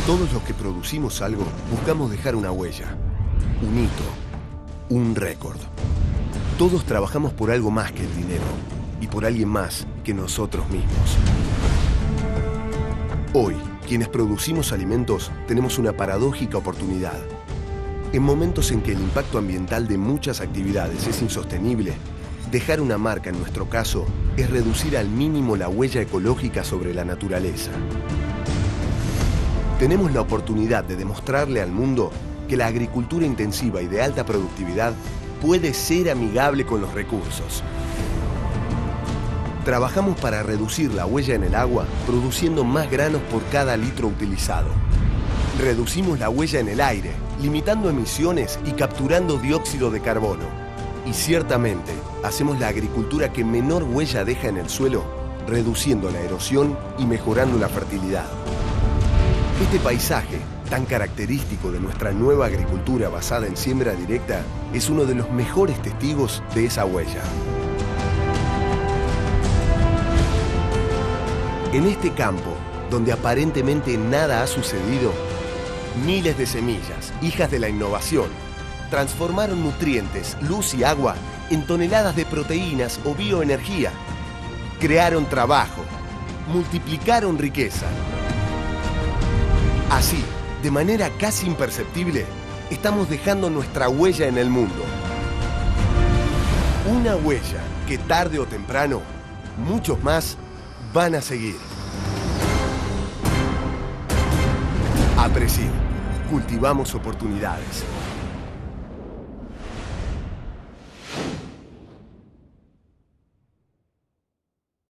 Todos los que producimos algo buscamos dejar una huella, un hito, un récord. Todos trabajamos por algo más que el dinero y por alguien más que nosotros mismos. Hoy, quienes producimos alimentos, tenemos una paradójica oportunidad. En momentos en que el impacto ambiental de muchas actividades es insostenible, dejar una marca, en nuestro caso, es reducir al mínimo la huella ecológica sobre la naturaleza. Tenemos la oportunidad de demostrarle al mundo que la agricultura intensiva y de alta productividad puede ser amigable con los recursos. Trabajamos para reducir la huella en el agua, produciendo más granos por cada litro utilizado. Reducimos la huella en el aire, limitando emisiones y capturando dióxido de carbono. Y ciertamente, hacemos la agricultura que menor huella deja en el suelo, reduciendo la erosión y mejorando la fertilidad. Este paisaje, tan característico de nuestra nueva agricultura basada en siembra directa, es uno de los mejores testigos de esa huella. En este campo, donde aparentemente nada ha sucedido, miles de semillas, hijas de la innovación, transformaron nutrientes, luz y agua en toneladas de proteínas o bioenergía. Crearon trabajo, multiplicaron riqueza. Así, de manera casi imperceptible, estamos dejando nuestra huella en el mundo. Una huella que tarde o temprano, muchos más van a seguir. Aprecid, cultivamos oportunidades.